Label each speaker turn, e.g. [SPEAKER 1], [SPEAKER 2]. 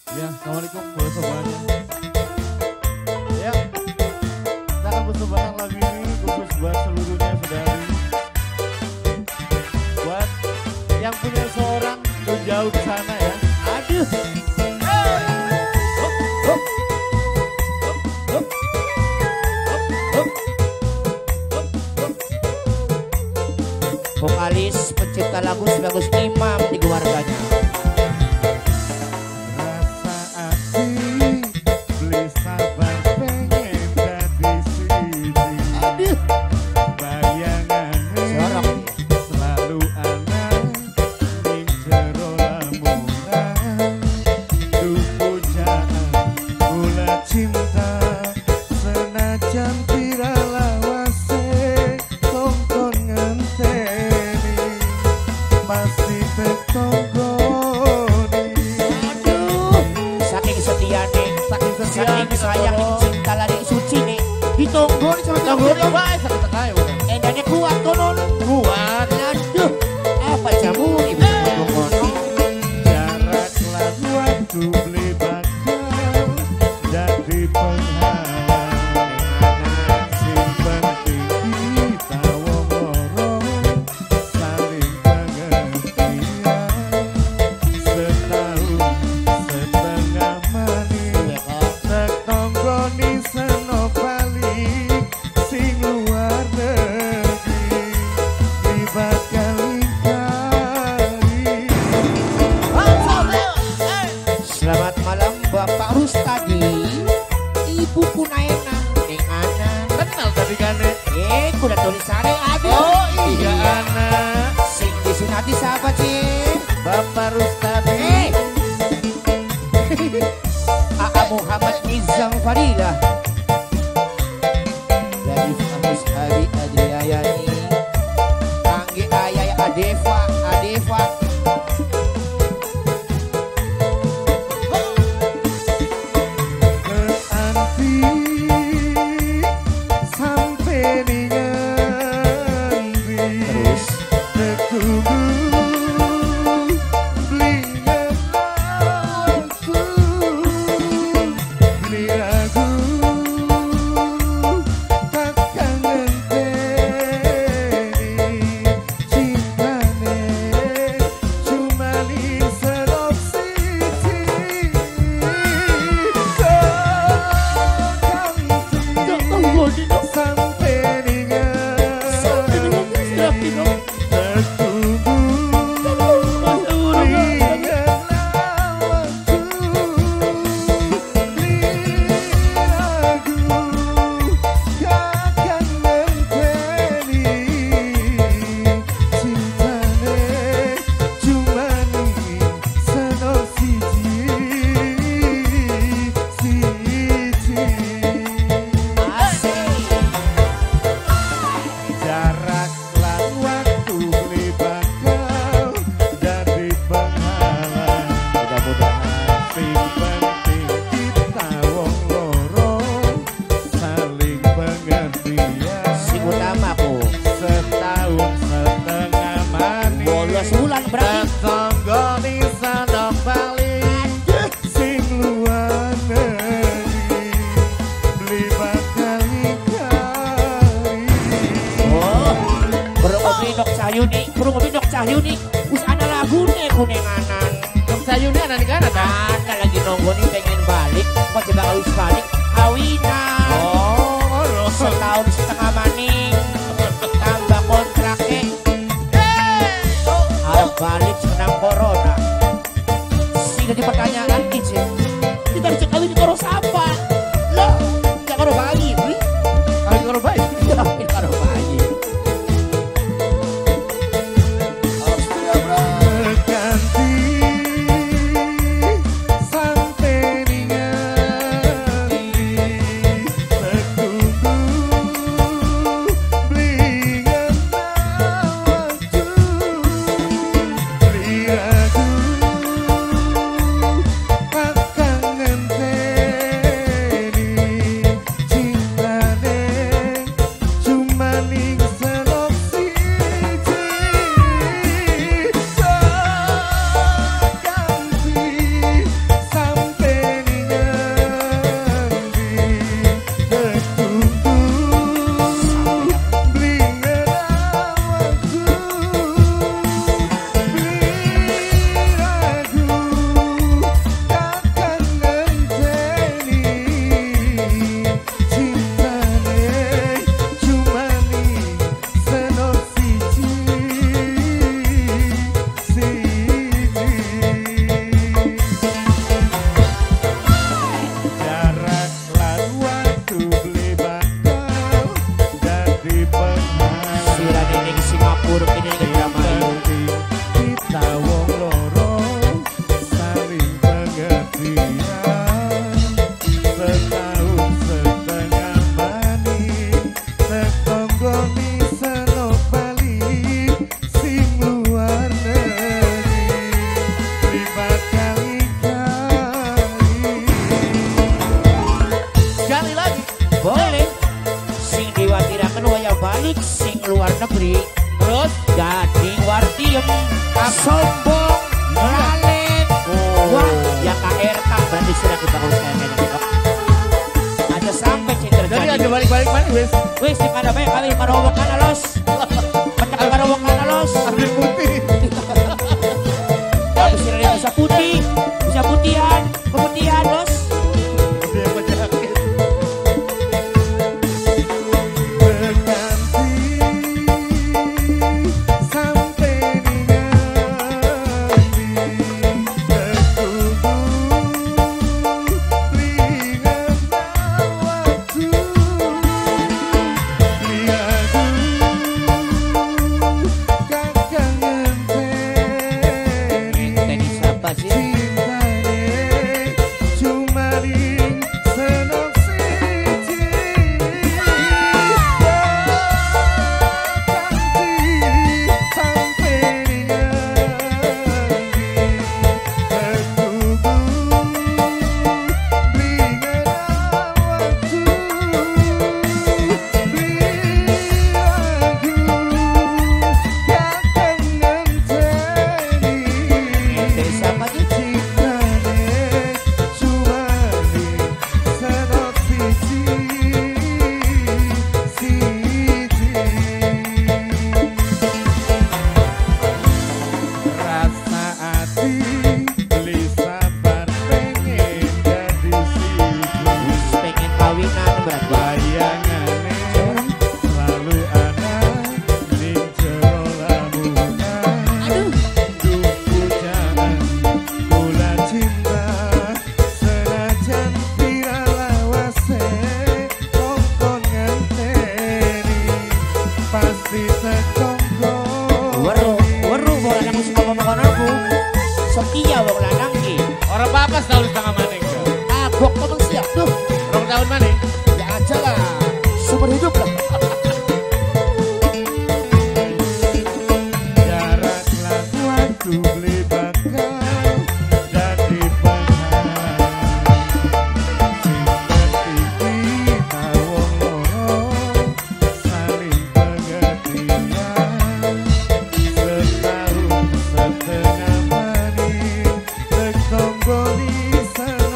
[SPEAKER 1] Ya, assalamualaikum buat semuanya. Ya, kita akan persembahkan lagu ini khusus buat seluruhnya saudari. Buat yang punya seorang jauh ke sana ya. Aduh.
[SPEAKER 2] Vokalis pencipta lagu sebagus Imam di keluarganya. Saking sayang cinta lari suci nih ditunggu nih sama tunggu nih bae sakit-sakit udah endane kuat konon kuat aduh apa jamu ibu ngono
[SPEAKER 1] jarak lalu waktu beli bakal jadi penghalang simpen tinggi tawa ngorong saling pengertian setahun setengah manis tetonggoni senopali sing luar negeri libat kali.
[SPEAKER 2] Selamat malam Bapak Rustadi Ibu Kunaena Nengana
[SPEAKER 1] Kenal tadi kane
[SPEAKER 2] kuda tulisannya aduh
[SPEAKER 1] oh iya anak
[SPEAKER 2] sing disunati sahabat sih
[SPEAKER 1] Bapak Rustadi
[SPEAKER 2] Aa Muhammad Nizam Fadilah dari Famus Abi Adriayani Anggi Ayaya Adeva sebulan berarti
[SPEAKER 1] tetonggoni senopali sing luar negeri libat kali-kali
[SPEAKER 2] oh burung ngopi dok cahyuni us ana lagune kunenganan
[SPEAKER 1] dok sayuni anak negara kan
[SPEAKER 2] ana lagi nunggu nih pengen balik kok coba harus balik kawinan
[SPEAKER 1] oh
[SPEAKER 2] setahun setengah maning tambah kontraknya harus balik senang corona sih jadi pertanyaan izin kita bisa kawin di koro siapa loh nggak koro bayi
[SPEAKER 1] kawin karo baik
[SPEAKER 2] kawin koro bayi
[SPEAKER 1] ganti sampai ningali tertunggu blingan waktu beli ragu akan ngenteni
[SPEAKER 2] cantik sing luar negeri
[SPEAKER 1] Terus
[SPEAKER 2] jadi wartiem sombong lalit wah ya KRK berarti sudah kita uruskan gitu aja sampai cing
[SPEAKER 1] jadi
[SPEAKER 2] terjadi
[SPEAKER 1] aja balik-balik mana wis?
[SPEAKER 2] wis di mana bae kami marowok kanalos pecah marowok kanalos
[SPEAKER 1] Ambil putih.
[SPEAKER 2] habis ini bisa putihan keputihan los
[SPEAKER 1] Dia penyakit.
[SPEAKER 2] tadi siapa sih setia wong lanang ki.
[SPEAKER 1] Orang papas tahun setengah maning.
[SPEAKER 2] Agok memang siap tuh.
[SPEAKER 1] Orang tahun maning.
[SPEAKER 2] Ya aja lah. Sumber hidup lah.
[SPEAKER 1] Jarak lan waktu beli bakal jadi pengharapan. Seperti kita wong loro saling pengertian. Setahun setengah maning tek tombol di sana.